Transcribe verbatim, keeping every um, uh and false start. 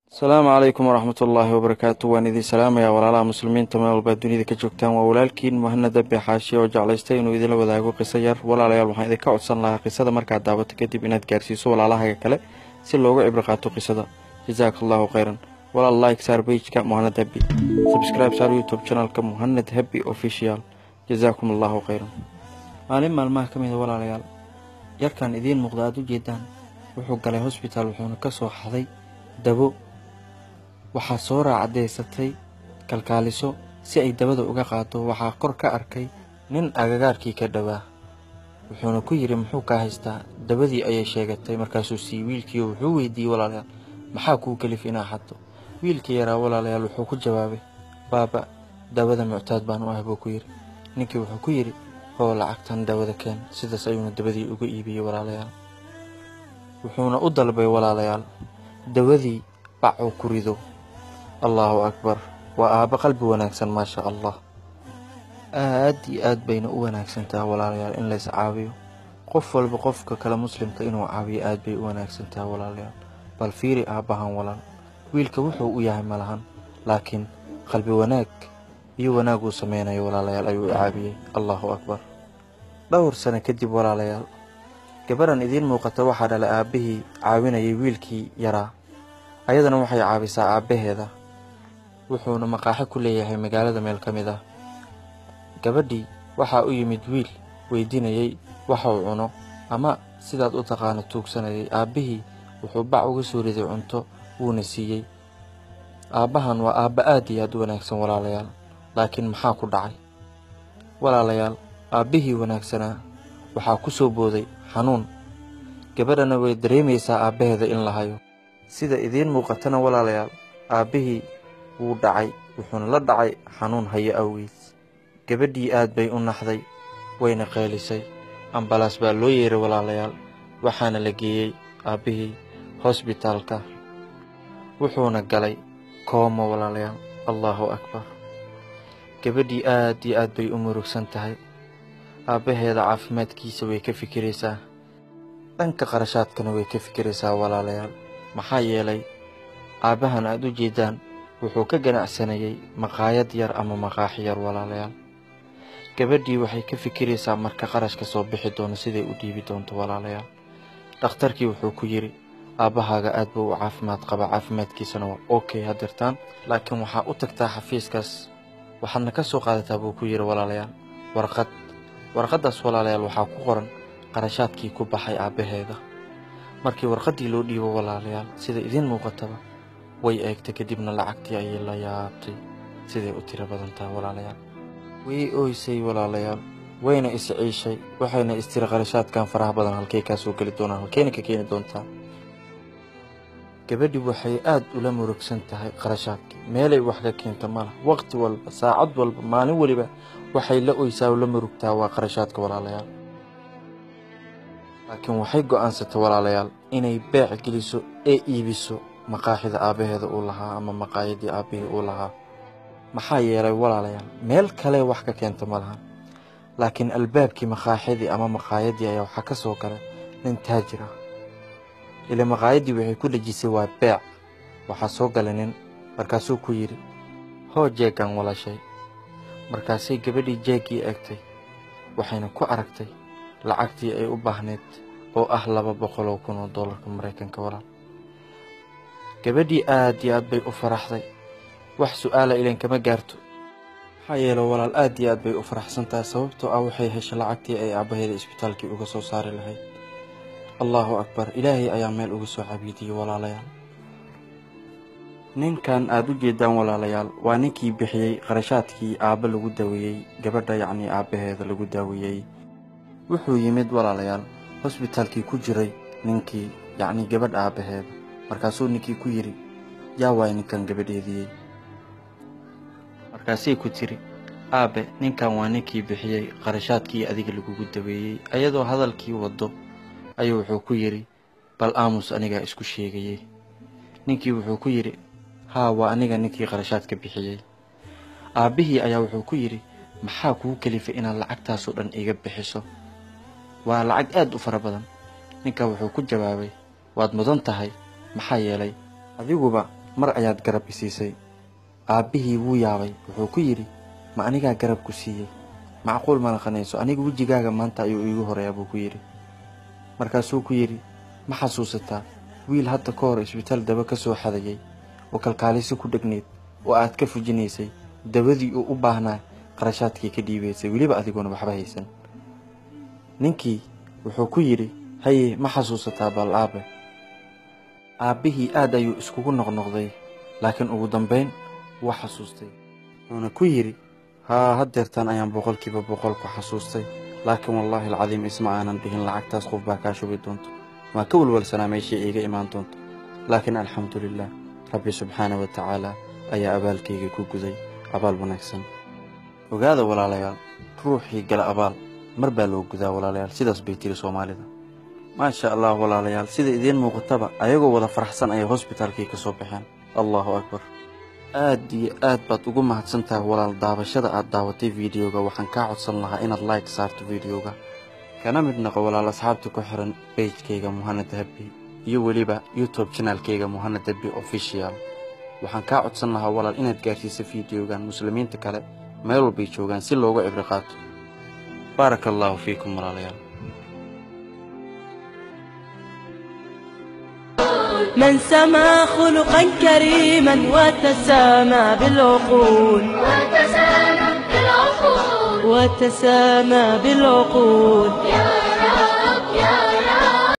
السلام عليكم ورحمة الله وبركاته. وأنا إذا سلام يا ولا مسلمين تمام والبدوني ذي كجوكتان وولالكين مهند بحاشية وجعلستين وإذا لو ذاقوا قصير ولا لا يالله إذا كعصن لها قصة مركع دعوة كدي بنات جارسيسو ولا لها كلا سلوا عبرقاتو قصة. جزاك الله خيرا ولا لايك سار بيج كمهند هبي سبسكرايب سار يوتيوب شانل كمهند هبي أوفيشيال. جزاكم الله خيرا. أنا ما المحكمة إذا ولا ليال يركن إذين مقدادو جدا وحق على هوسبيتال وحنا كسو حظي دبو waxaa soo raacadeysatay kalkaaliso si ay dabada uga qaato. waxaa kor ka arkay nin agagaarkii ka dhawaa wuxuuna ku yiri muxuu ka haystaa dabadii ayay sheegatay. markaasuu si wiilkii wuxuu weydiiyay walaalayaal maxaa ku kalif inaa xato. wiilkii yaraa walaalayaal wuxuu ku jawaabay baaba dabada muctaad baan u ah buu ku yiri. ninkii wuxuu ku yiri hoo lacagtan dabada keen. sidaas ayuuna dabadii uga iibiyay walaalayaal. wuxuuna u dalbay walaalayaal dabadii bacuu ku rido. الله أكبر. وأبا قلبي وناكسن ما شاء الله. آدي آد بين وناكسن تا ولا ريال إن ليس عابيو قفل بقفك كلا مسلم تإنه عابي آد بي وناكسن تا ولا ريال بل فيري أباهن ولا ويلك وحو وياه ملهن لكن قلبي وناك يو وناقو سمينا يو ولا ريال أيو عابي. الله أكبر. دور سنة كدب ولا ريال كبرا إذين موقت وحد على آبه عاوين يويلكي يرى أيضا وحي عابسا آبه هذا wuxuuna maqaaxi ku leeyahay magaalada meel kamid ah. gabadhii waxa uu yimid wiil weydiinayay waxa uu cuno ama sidaad u taqaan tuugsanayay. aabihii wuxuu bac uga soo riday cunto wuuna siiyay. aabahan waa aaba aad iyo aad u wanaagsan walaalayaal. laakiin maxaa ku dhacay walaalayaal? aabihii wanaagsanaa waxa ku soo booday xanuun. gabadhana way dareemaysaa aabaheeda in la hayo. sida idin muuqatana walaalayaal aabihii wuu dhacay wuxuuna la dhacay xanuun hayo awgeed. gabadhii aad bay u naxday wayna qeelisay. ambalaas baa loo yeeray walaalayaal waxaana la geeyay aabihii hospitaalka wuxuuna galay kooma walaalayaal. allahu akbar. gabadhii aad iyo aad bay u murugsan tahay. aabaheeda caafimaadkiisa way ka fikiraysaa. dhanka qarashaadkana way ka fikiraysaa walaalayaal. maxaa yeelay aabahan aad u jeedaan wuxuu ka ganacsanayay maqaayad yar ama maqaaxi yar walaalayaal. gabadhii waxay ka fikiraysaa marka qarashka soo bixi doono siday u dhiibi doonto walaalayaal. dhakhtarkii wuxuu ku yiri aabahaaga aad buu u caafimaad qaba caafimaadkiisana waa okay hadirtaan laakiin waxaa u tagtaa xafiiskaas waxaadna ka soo qaadataa buu ku yiri walaalayaal warqad. warqadaas walaalayaal waxaa ku qoran qarashaadkii ku baxay aabaheeda. markii warqadii loo dhiibo walaalayaal sida idin muuqataba way eegtay kadibna lacagtii ayay la yaabtay siday u tiro badan tahay walaalayaal. way ooysay walaalayaal wayna is ciishay waxayna istiri qarashaadkan faraha badan halkay ka soo gali doonaan halkayna ka keeni doontaa. gabadhii waxay aad ula murugsan tahay qarashaadkii meelay wax ka keento malaha. waqti walba saacad walba maalin waliba waxay la ooysaa la murugtaa waa qarashaadka walaalayaal. laakiin waxay go'aansatay walaalayaal inay beec geliso ee iibiso maqaaxida aabaheeda uu lahaa ama maqaayadii aabihii uu lahaa. maxaa yeelay walaalayaal meel kale wax ka keento malaha. laakiin albaabkii maqaaxidii ama maqaayadii ayaa waxaa ka soo galay nin taajir ah. ila maqaayadii waxay ku dhajisay waa beec. waxaa soo galay nin markaasuu ku yiri hoo jeegan walaashay. markaasay gabadhii jeegii eegtay waxayna ku aragtay lacagtii ay u baahneed oo ah laba boqol oo kun oo doolarka Mareykanka walaal. gabadhii aad iyo aad bay u faraxday. wax su'aala ileen kama gaarto. maxaa yeelay walaal aad iyo aad bay u faraxsan tahay sababtoo ah waxay heshay lacagtii ay aabaheeda isbitaalkii uga soo saari lahayd. allahu akbar. ilaahay ayaa meel uga soo cabiidiyay walaalayaal. ninkan aad u jeedaan walaalayaal waa ninkii bixiyay qarashaadkii aaba lagu daweeyay gabadha yacni aabaheeda lagu daweeyay. wuxuu yimid walaalayaal hospitaalkii ku jiray ninkii yacni gabadh aabaheeda. markaasuu ninkii ku yiri yaa waay ninkan gabadheedii. markaasay ku tiri aabe ninkan waa ninkii bixiyay qarashaadkii adiga lagugu daweeyay. ayadoo hadalkii wado ayuu wuxuu ku yiri bal aamus aniga isku sheegayay. ninkii wuxuu ku yiri haa waa aniga ninkii qarashaadka bixiyay. aabihii ayaa wuxuu ku yiri maxaa kugu kalifay inaad lacagtaas oo dhan iga bixiso waa lacag aad u fara badan. ninka wuxuu ku jawaabay waad mudan tahay maxaa yeelay adiguba mar ayaad garab isiisay. Aabbihii wuu yaabay, wuxuu ku yidhi, ma anigaa garab ku siiyey? Macquul ma naqanayso, aniga wejigaaga maanta ayuu iigu horeeyaa buu ku yidhi. Markaasuu ku yidhi, ma xasuusataa wiil hadda ka hor isbitaal daba ka soo xadayay oo kalkaaliso ku dhegneed oo aad ka fujinaysay dabadii uu u baahnaa qarashaadkii ka dhiibaysay weliba adigoona waxba haysan? Ninkii wuxuu ku yidhi, haye ma xasuusataa bal aabe? Aabbihii aad ayuu iskugu noqnoqday, laakiin ugu dambayn wuu xasuustay. wuxuuna ku yidhi, haa haddeertaan ayaan boqolkiiba boqol ku xasuustay, laakiin wallaahi alcadiim isma aanan dhihin lacagtaas qof baa kaa shubi doonto, maa ka walwalsanaa meeshii iiga imaan doonto. laakiin alxamdulilah, rabbi subxaana wa tacaala ayaa abaalkayga ku guday abaal wanaagsan. ogaada walaalayaal, ruuxii gala abaal mar baa loo gudaa walaalayaal, sidaas bay tiri Soomaalida. maasha allah walaalayaal, sida idiin muuqataba ayagoo wada faraxsan ayay hosbitaalkii ka soo baxeen. allahu akbar. aad iyo aad baad ugu mahadsantahay walaal daawashada aad daawatay fiidiyowga. waxaan kaa codsan lahaa inaad like saarto fiidiyowga, kana mid noqo walaal asxaabta ku xiran pagekayga Muhanad Habi iyo weliba youtube channelkayga Muhanad Habi official. waxaan kaa codsan lahaa walaal inaad gaarsiiso fiidiyowgan muslimiinta kale meel walbay joogaan si looga cibri qaato. baaraka allahu fiikum walaalayaal. من سما خلقا كريما وتسامى بالعقول وتسامى بالعقول وتسامى بالعقول.